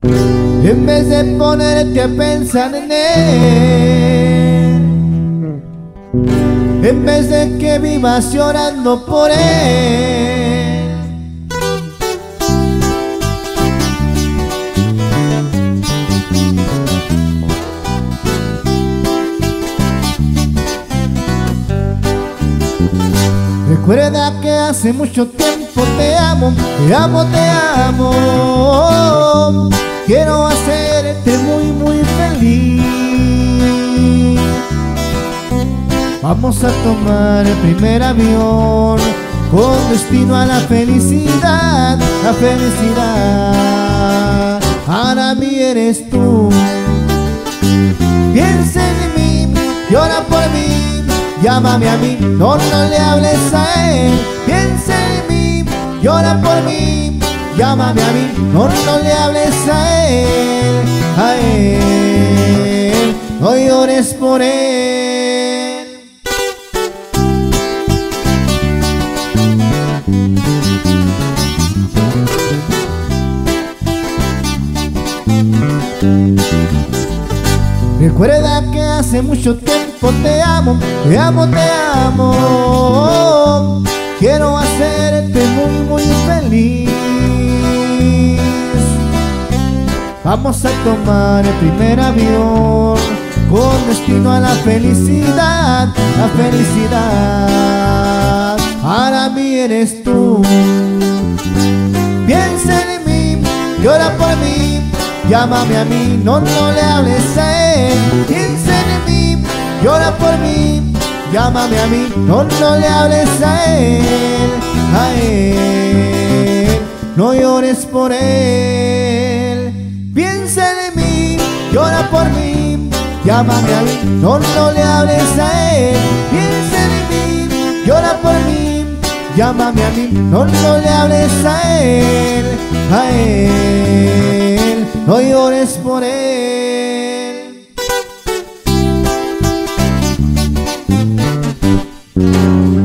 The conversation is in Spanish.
en vez de ponerte a pensar en él, en vez de que vivas llorando por él. Recuerda que hace mucho tiempo te amo, te amo, te amo. Quiero hacerte muy, muy feliz. Vamos a tomar el primer avión con destino a la felicidad, la felicidad. Para mí eres tú. Piensa en mí, llora por mí, llámame a mí, no le hables a él. Piensa en mí, llora por mí, llámame a mí, no le hables a él, a él. No llores por él. Recuerda que hace mucho tiempo te amo, te amo, te amo. Quiero hacerte muy, muy feliz. Vamos a tomar el primer avión con destino a la felicidad, la felicidad. Para mí eres tú. Piensa en mí, llora por mí, llámame a mí, no le hables a él. Piensa en mí, llora por mí, llámame a mí, no le hables a él, a él. No llores por él. Piensa en mí, llora por mí, llámame a mí, no le hables a él. Piensa en mí, llora por mí, llámame a mí, no le hables a él, a él. No llores por él.